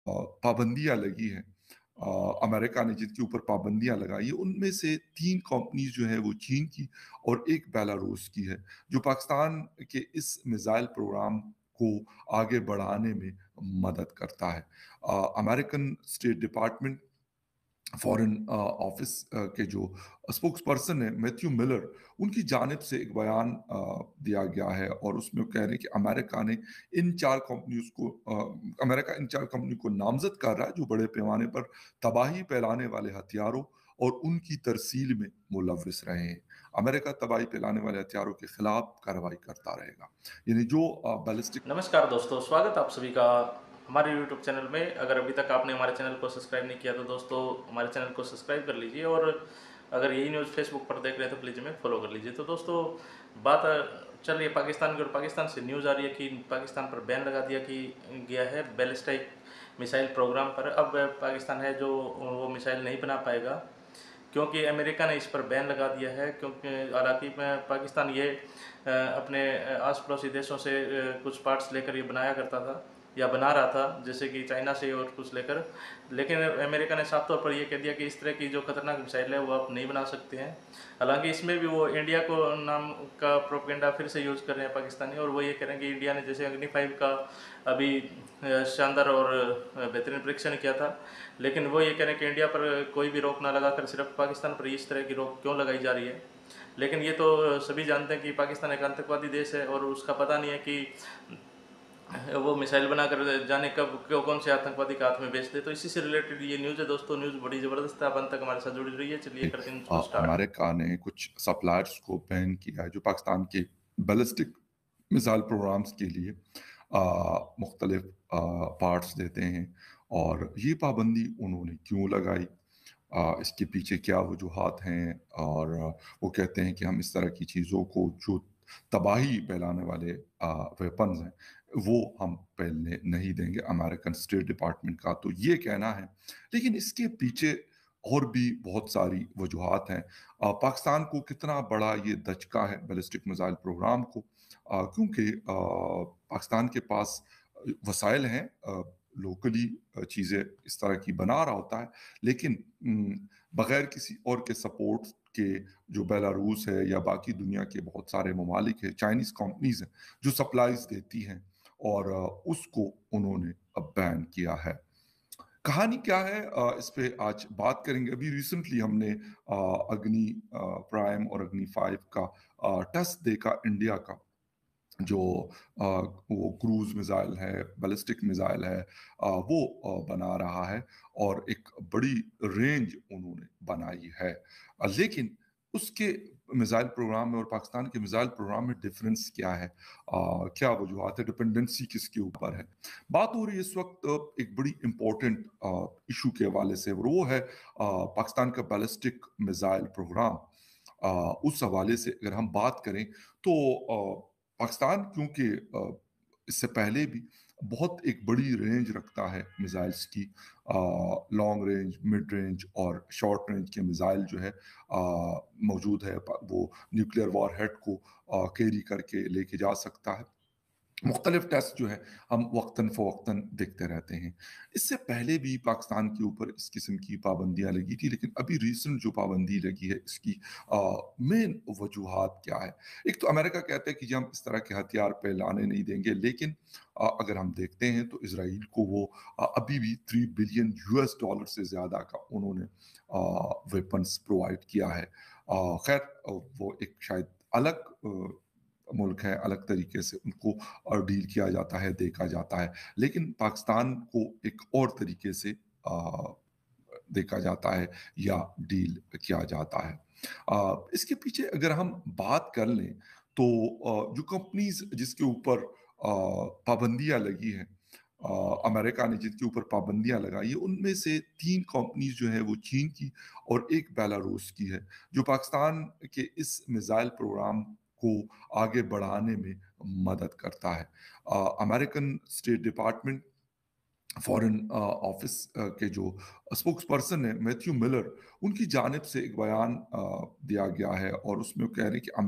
पाबंदियाँ लगी हैं, अमेरिका ने जिनके ऊपर पाबंदियाँ लगाई हैं, उनमें से 3 कंपनीज़ जो हैं वो चीन की और 1 बेलारूस की है, जो पाकिस्तान के इस मिसाइल प्रोग्राम को आगे बढ़ाने में मदद करता है। American state department foreign office के जो स्पोक्स पर्सन है मैथ्यू मिलर, उनकी जानिब से एक बयान दिया गया है और उसमें वो कह रहे हैं कि अमेरिका इन 4 कंपनी को नामज़द कर रहा है जो बड़े पैमाने पर तबाही फैलाने वाले हथियारों और उनकी तरसील में मुलव्विस रहे हैं। अमेरिका तबाही फैलाने वाले हथियारों के खिलाफ कार्रवाई करता रहेगा। यानी जो बैलिस्टिक नमस्कार दोस्तों, स्वागत आप सभी का हमारे YouTube चैनल में। अगर अभी तक आपने हमारे चैनल को सब्सक्राइब नहीं किया तो दोस्तों हमारे चैनल को सब्सक्राइब कर लीजिए, और अगर यही न्यूज़ फेसबुक पर देख रहे हैं तो प्लीज़ हमें फॉलो कर लीजिए। तो दोस्तों, बात चल रही है पाकिस्तान की, और पाकिस्तान से न्यूज़ आ रही है कि पाकिस्तान पर बैन लगा दिया कि गया है बैलिस्टिक मिसाइल प्रोग्राम पर। अब पाकिस्तान है जो वो मिसाइल नहीं बना पाएगा, क्योंकि अमेरिका ने इस पर बैन लगा दिया है। क्योंकि हालांकि पाकिस्तान ये अपने आस पड़ोसी देशों से कुछ पार्ट्स लेकर ये बनाया करता था या बना रहा था, जैसे कि चाइना से और कुछ लेकर। लेकिन अमेरिका ने साफ तौर पर यह कह दिया कि इस तरह की जो खतरनाक मिसाइल है वो आप नहीं बना सकते हैं। हालांकि इसमें भी वो इंडिया को नाम का प्रोपेगेंडा फिर से यूज़ कर रहे हैं पाकिस्तानी, और वो ये कह रहे हैं कि इंडिया ने जैसे अग्नि 5 का अभी शानदार और बेहतरीन परीक्षण किया था, लेकिन वो ये कह रहे हैं कि इंडिया पर कोई भी रोक ना लगाकर सिर्फ पाकिस्तान पर इस तरह की रोक क्यों लगाई जा रही है। लेकिन ये तो सभी जानते हैं कि पाकिस्तान एक आतंकवादी देश है, और उसका पता नहीं है कि वो मिसाइल बनाकर जाने कब कौन से आतंकवादी के हाथ में बेच दे। तो इसी से रिलेटेड ये न्यूज़ है दोस्तों। न्यूज़ बड़ी ज़बरदस्त है। आप अंत तक हमारे साथ जुड़ी रहिए। चलिए करते हैं न्यूज़ को स्टार्ट। अमेरिका ने कुछ सप्लायर्स को बैन किया है जो पाकिस्तान के बैलिस्टिक मिसाइल प्रोग्राम्स के लिए मुख्तलिफ पार्ट्स देते हैं। और ये पाबंदी उन्होंने क्यों लगाई, इसके पीछे क्या वजूहात हैं, और वो कहते हैं कि हम इस तरह की चीज़ों को जो तबाही फैलाने वाले वेपन्स हैं वो हम फैलने नहीं देंगे, अमेरिकन स्टेट डिपार्टमेंट का तो ये कहना है। लेकिन इसके पीछे और भी बहुत सारी वजूहात हैं। पाकिस्तान को कितना बड़ा ये दचका है बैलिस्टिक मिसाइल प्रोग्राम को, क्योंकि पाकिस्तान के पास वसाइल हैं, लोकली चीज़ें इस तरह की बना रहा होता है, लेकिन बगैर किसी और के सपोर्ट के जो बेलारूस है या बाकी दुनिया के बहुत सारे ममालिक हैं, चाइनीज़ कंपनीज़ हैं जो सप्लाईज़ देती हैं, और उसको उन्होंने अब बैन किया है। कहानी क्या है, इस पे आज बात करेंगे। अभी रिसेंटली हमने अग्नि प्राइम और अग्नि 5 का टेस्ट देखा इंडिया का, जो वो क्रूज़ मिसाइल है, बैलिस्टिक मिसाइल है, वो बना रहा है और एक बड़ी रेंज उन्होंने बनाई है। लेकिन उसके मिसाइल प्रोग्राम में और पाकिस्तान के मिसाइल प्रोग्राम में डिफरेंस क्या है? क्या वजूहात है? डिपेंडेंसी किसके ऊपर है? बात हो रही है इस वक़्त एक बड़ी इम्पोर्टेंट इश्यू के हवाले से, और वो है पाकिस्तान का बैलिस्टिक मिसाइल प्रोग्राम। उस हवाले से अगर हम बात करें तो पाकिस्तान क्योंकि इससे पहले भी बहुत एक बड़ी रेंज रखता है मिसाइल्स की, लॉन्ग रेंज, मिड रेंज और शॉर्ट रेंज के मिसाइल जो है मौजूद है। वो न्यूक्लियर वॉरहेड को कैरी करके लेके जा सकता है। मुख्तलिफ टेस्ट जो है हम वक्तन फ़वक्तन देखते रहते हैं। इससे पहले भी पाकिस्तान के ऊपर इस किस्म की पाबंदियाँ लगी थी, लेकिन अभी रीसेंट जो पाबंदी लगी है इसकी मेन वजूहात क्या है? एक तो अमेरिका कहता है कि जी हम इस तरह के हथियार फैलाने नहीं देंगे, लेकिन अगर हम देखते हैं तो इज़राइल को वो अभी भी $3 बिलियन US से ज़्यादा का उन्होंने वेपन्स प्रोवाइड किया है। खैर वो एक शायद अलग मुल्क है, अलग तरीके से उनको डील किया जाता है, देखा जाता है। लेकिन पाकिस्तान को एक और तरीके से देखा जाता है या डील किया जाता है। इसके पीछे अगर हम बात कर लें तो जो कंपनीज़ जिसके ऊपर पाबंदियाँ लगी हैं, अमेरिका ने जिनके ऊपर पाबंदियाँ लगाई हैं, उनमें से 3 कंपनीज़ जो हैं वो चीन की और 1 बेलारूस की है, जो पाकिस्तान के इस मिसाइल प्रोग्राम को आगे बढ़ाने में मदद करता है। American state department foreign office के जो स्पोक्स पर्सन है मैथ्यू मिलर, उनकी जानिब से एक बयान दिया गया है और उसमें वो कह रहे हैं कि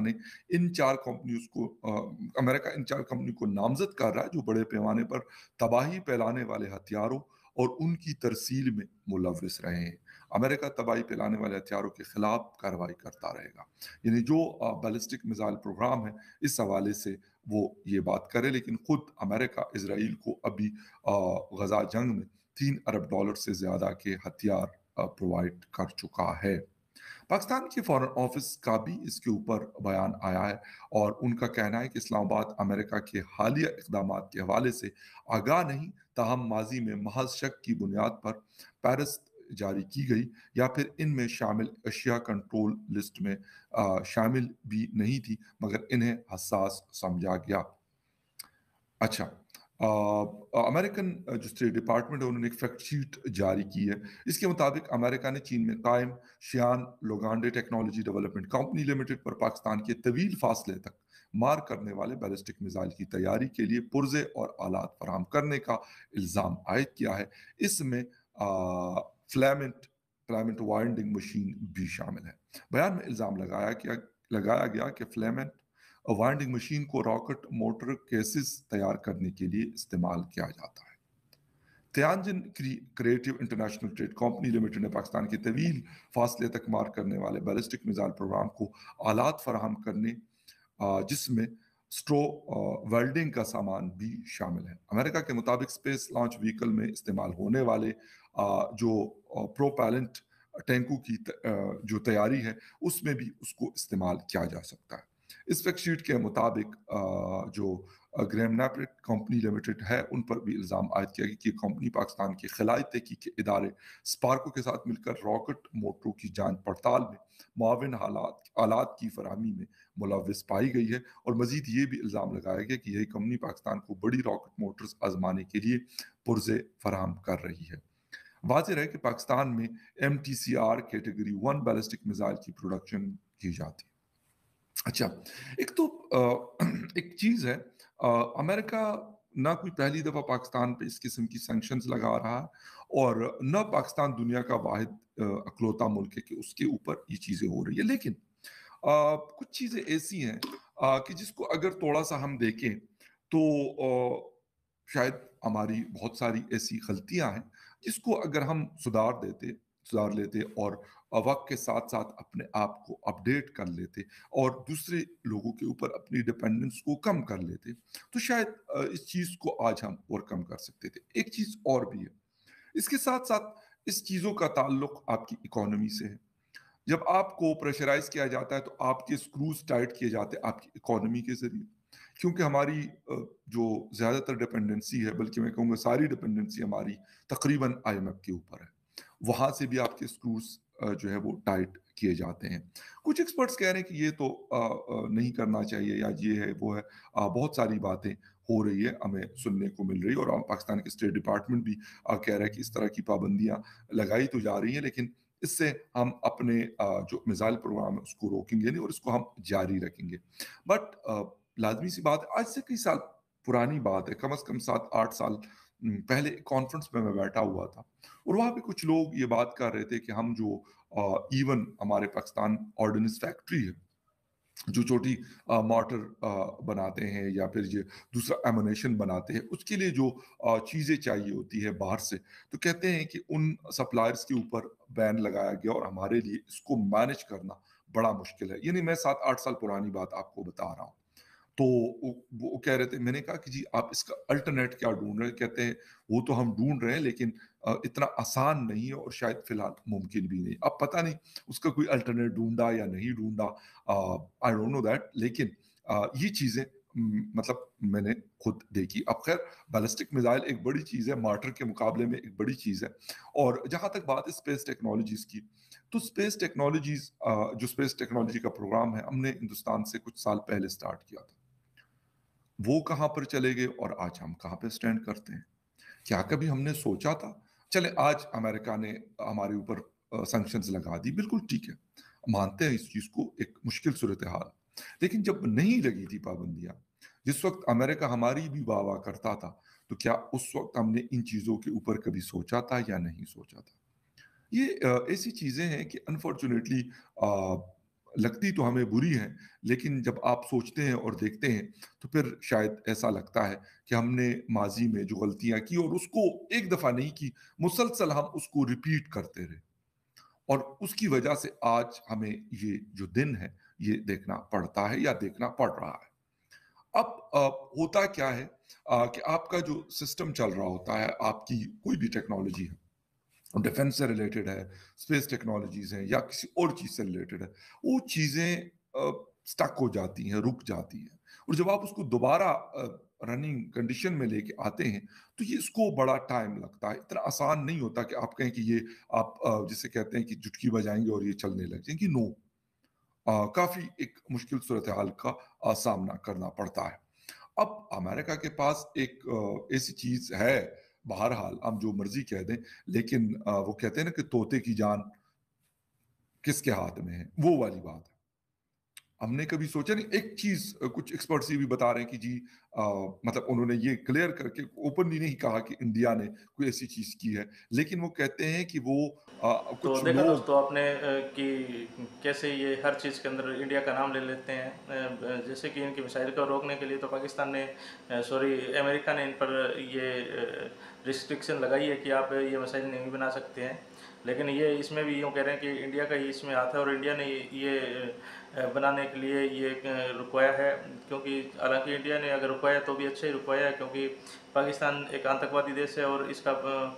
अमेरिका इन चार कंपनी को नामजद कर रहा है जो बड़े पैमाने पर तबाही फैलाने वाले हथियारों और उनकी तरसील में मुलविस रहे हैं। अमेरिका तबाही फैलाने वाले हथियारों के खिलाफ कार्रवाई करता रहेगा। यानी जो बैलिस्टिक मिसाइल प्रोग्राम है, इस हवाले से वो ये बात करे, लेकिन खुद अमेरिका इसराइल को अभी गजा जंग में $3 अरब से ज्यादा के हथियार प्रोवाइड कर चुका है। पाकिस्तान के फॉरेन ऑफिस का भी इसके ऊपर बयान आया है और उनका कहना है कि इस्लामाबाद अमेरिका के हालिया इकदाम के हवाले से आगाह नहीं, ताहम माजी में महज शक की बुनियाद पर पेरिस जारी की गई या फिर इनमें शामिल अशिया कंट्रोल लिस्ट में शामिल भी नहीं थी, मगर इन्हें हसास समझा गया। अच्छा, अमेरिकन जो स्टेट डिपार्टमेंट है उन्होंने एक फैक्ट शीट जारी की है। इसके मुताबिक अमेरिका ने चीन में कायम Xi'an Longde technology development company limited पर पाकिस्तान के तवील फासले तक मार करने वाले बैलिस्टिक मिसाइल की तैयारी के लिए पुर्जे और आलात फराहम करने का इल्ज़ाम आयद किया है। इसमें फ्लैमेंट फ्लैमेंट वाइंडिंग मशीन भी शामिल है। बयान में इल्ज़ाम लगाया गया कि फ्लैमेंट वाइंडिंग मशीन को रॉकेट मोटर केसेस तैयार करने के लिए इस्तेमाल किया जाता है। Tianjin creative international trade company limited ने पाकिस्तान के तवील फासले तक मार करने वाले बैलिस्टिक मिसाइल प्रोग्राम को आलात फराहम करने, जिसमें स्ट्रो वेल्डिंग का सामान भी शामिल है। अमेरिका के मुताबिक स्पेस लॉन्च व्हीकल में इस्तेमाल होने वाले जो प्रोपैलेंट टैंकों की जो तैयारी है, उसमें भी उसको इस्तेमाल किया जा सकता है। इस फैक्ट शीट के मुताबिक जो ग्रेमनाप्रिक कंपनी लिमिटेड है, उन पर भी इल्ज़ाम आयद किया गया कि कंपनी पाकिस्तान के खिलाई तहकीक के इदारे स्पार्को के साथ मिलकर रॉकेट मोटरों की जांच पड़ताल में मुआविन आलात की फराहमी में मुलविस पाई गई है। और मजीद ये भी इल्ज़ाम लगाया गया कि यही कंपनी पाकिस्तान को बड़ी रॉकेट मोटर्स आजमाने के लिए पुर्जे फराहम कर रही है। वाज़ेह है कि पाकिस्तान में MTCR कैटेगरी 1 बैलिस्टिक मिसाइल की प्रोडक्शन की जाती है। अच्छा, एक तो एक चीज़ है, अमेरिका ना कोई पहली दफ़ा पाकिस्तान पे इस किस्म की सैंक्शंस लगा रहा है और न पाकिस्तान दुनिया का वाहिद अकलौता मुल्क है कि उसके ऊपर ये चीज़ें हो रही है। लेकिन कुछ चीज़ें ऐसी हैं कि जिसको अगर थोड़ा-सा हम देखें तो शायद हमारी बहुत सारी ऐसी गलतियाँ हैं जिसको अगर हम सुधार लेते और वक्त के साथ साथ अपने आप को अपडेट कर लेते और दूसरे लोगों के ऊपर अपनी डिपेंडेंस को कम कर लेते, तो शायद इस चीज़ को आज हम ओवरकम कर सकते थे। एक चीज़ और भी है, इसके साथ साथ इस चीज़ों का ताल्लुक आपकी इकोनॉमी से है। जब आपको प्रेशराइज किया जाता है तो आपके स्क्रूज टाइट किए जाते हैं आपकी इकोनॉमी के ज़रिए, क्योंकि हमारी जो ज़्यादातर डिपेंडेंसी है, बल्कि मैं कहूँगा सारी डिपेंडेंसी हमारी तकरीबन IMF के ऊपर है। वहाँ से भी आपके स्क्रूज जो है वो टाइट किए जाते हैं। कुछ एक्सपर्ट्स कह रहे हैं कि ये तो नहीं करना चाहिए या ये है वो है, बहुत सारी बातें हो रही है, हमें सुनने को मिल रही है और पाकिस्तान के स्टेट डिपार्टमेंट भी कह रहा है कि इस तरह की पाबंदियाँ लगाई तो जा रही हैं, लेकिन इससे हम अपने जो मिसाइल प्रोग्राम है उसको रोकेंगे नहीं और इसको हम जारी रखेंगे। बट लाजमी सी बात है, आज से कई साल पुरानी बात है, कम से कम 7-8 साल पहले कॉन्फ्रेंस में मैं बैठा हुआ था और वहाँ पे कुछ लोग ये बात कर रहे थे कि हम जो इवन हमारे पाकिस्तान ऑर्डिनेंस फैक्ट्री है, जो छोटी मॉर्टर बनाते हैं या फिर ये दूसरा एमुनेशन बनाते हैं, उसके लिए जो चीज़ें चाहिए होती है बाहर से, तो कहते हैं कि उन सप्लायर्स के ऊपर बैन लगाया गया और हमारे लिए इसको मैनेज करना बड़ा मुश्किल है। यानी मैं 7-8 साल पुरानी बात आपको बता रहा हूँ। तो वो कह रहे थे, मैंने कहा कि जी आप इसका अल्टरनेट क्या ढूँढ रहे हैं? कहते हैं वो तो हम ढूँढ रहे हैं, लेकिन इतना आसान नहीं है और शायद फ़िलहाल मुमकिन भी नहीं। अब पता नहीं उसका कोई अल्टरनेट ढूँढा या नहीं ढूँढा, आई डोंट नो दैट, लेकिन ये चीज़ें मतलब मैंने खुद देखी। अब ख़ैर बैलिस्टिक मिसाइल एक बड़ी चीज़ है, मार्टर के मुकाबले में एक बड़ी चीज़ है। और जहाँ तक बात है स्पेस टेक्नोलॉजीज़ की, तो स्पेस टेक्नोलॉजीज़ जो स्पेस टेक्नोलॉजी का प्रोग्राम है, हमने हिंदुस्तान से कुछ साल पहले स्टार्ट किया था। वो कहाँ पर चले गए और आज हम कहाँ पे स्टैंड करते हैं? क्या कभी हमने सोचा था? चले आज अमेरिका ने हमारे ऊपर सैंक्शंस लगा दी, बिल्कुल ठीक है। मानते हैं इस चीज़ को, एक मुश्किल सूरत-ए-हाल। लेकिन जब नहीं लगी थी पाबंदियाँ, जिस वक़्त अमेरिका हमारी भी वाह-वाह करता था, तो क्या उस वक़्त हमने इन चीज़ों के ऊपर कभी सोचा था या नहीं सोचा था? ये ऐसी चीज़ें हैं कि अनफॉर्च्यूनेटली लगती तो हमें बुरी हैं, लेकिन जब आप सोचते हैं और देखते हैं, तो फिर शायद ऐसा लगता है कि हमने माज़ी में जो गलतियाँ की और उसको एक दफ़ा नहीं की, मुसलसल हम उसको रिपीट करते रहे और उसकी वजह से आज हमें ये जो दिन है, ये देखना पड़ता है या देखना पड़ रहा है। अब होता क्या है कि आपका जो सिस्टम चल रहा होता है, आपकी कोई भी टेक्नोलॉजी है, डिफेंस से रिलेटेड है, स्पेस टेक्नोलॉजीज़ हैं या किसी और चीज़ से रिलेटेड है, वो चीज़ें स्टक हो जाती हैं, रुक जाती हैं और जब आप उसको दोबारा रनिंग कंडीशन में लेके आते हैं, तो ये इसको बड़ा टाइम लगता है। इतना आसान नहीं होता कि आप कहें कि ये आप जिसे कहते हैं कि चुटकी बजाएँगे और ये चलने लग जाएँगी, नो। काफ़ी एक मुश्किल सूरत-ए-हाल का सामना करना पड़ता है। अब अमेरिका के पास एक ऐसी चीज़ है, बहरहाल हम जो मर्ज़ी कह दें, लेकिन वो कहते हैं ना कि तोते की जान किसके हाथ में है, वो वाली बात है। हमने कभी सोचा नहीं एक चीज़ कुछ एक्सपर्ट्स ये भी बता रहे हैं कि जी मतलब उन्होंने ये क्लियर करके ओपनली नहीं कहा कि इंडिया ने कोई ऐसी चीज़ की है, लेकिन वो कहते हैं कि वो तो कुछ देखा लोग दोस्तों आपने कि कैसे ये हर चीज़ के अंदर इंडिया का नाम ले लेते हैं। जैसे कि इनकी मिसाइल को रोकने के लिए तो पाकिस्तान ने सॉरी अमेरिका ने इन पर ये रिस्ट्रिक्शन लगाई है कि आप ये मिसाइल नहीं बना सकते हैं। लेकिन ये इसमें भी यूँ कह रहे हैं कि इंडिया का ही इसमें हाथ है और इंडिया ने ये बनाने के लिए ये रुकवाया है, क्योंकि हालांकि इंडिया ने अगर रुकवाया तो भी अच्छा ही रुकवाया है, क्योंकि पाकिस्तान एक आतंकवादी देश है और इसका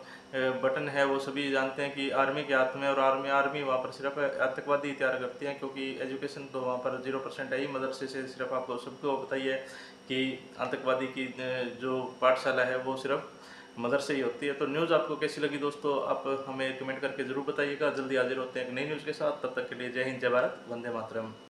बटन है वो सभी जानते हैं कि आर्मी के हाथ में, और आर्मी वहाँ पर सिर्फ आतंकवादी तैयार करती हैं, क्योंकि एजुकेशन तो वहाँ पर 0% है ही। मदरसे से सिर्फ आपको सबको बताइए कि आतंकवादी की जो पाठशाला है वो सिर्फ मदरसे ही होती है। तो न्यूज़ आपको कैसी लगी दोस्तों, आप हमें कमेंट करके ज़रूर बताइएगा। जल्दी हाजिर होते हैं एक नई न्यूज़ के साथ, तब तक के लिए जय हिंद, जय भारत, वंदे मातरम।